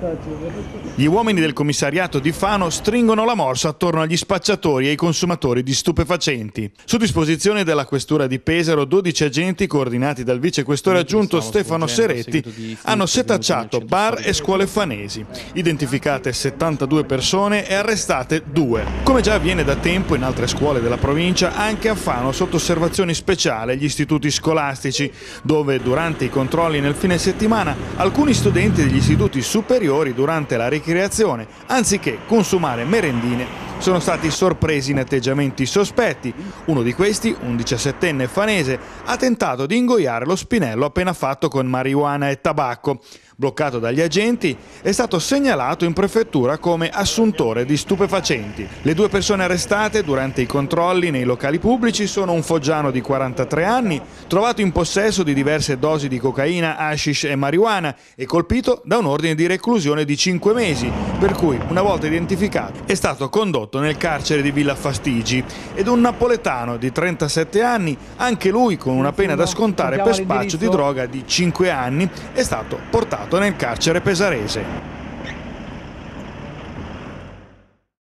Gli uomini del commissariato di Fano stringono la morsa attorno agli spacciatori e ai consumatori di stupefacenti. Su disposizione della questura di Pesaro, 12 agenti coordinati dal vicequestore aggiunto Stefano Seretti hanno setacciato bar e scuole fanesi, identificate 72 persone e arrestate 2. Come già avviene da tempo in altre scuole della provincia, anche a Fano sotto osservazione speciale gli istituti scolastici, dove durante i controlli nel fine settimana alcuni studenti degli istituti superiori durante la ricreazione, anziché consumare merendine, sono stati sorpresi in atteggiamenti sospetti. Uno di questi, un 17enne fanese, ha tentato di ingoiare lo spinello appena fatto con marijuana e tabacco. Bloccato dagli agenti, è stato segnalato in prefettura come assuntore di stupefacenti. Le 2 persone arrestate durante i controlli nei locali pubblici sono un foggiano di 43 anni, trovato in possesso di diverse dosi di cocaina, hashish e marijuana e colpito da un ordine di reclusione di 5 mesi, per cui, una volta identificato, è stato condotto nel carcere di Villa Fastigi, ed un napoletano di 37 anni, anche lui con una pena da scontare per spaccio di droga di 5 anni, è stato portato nel carcere pesarese.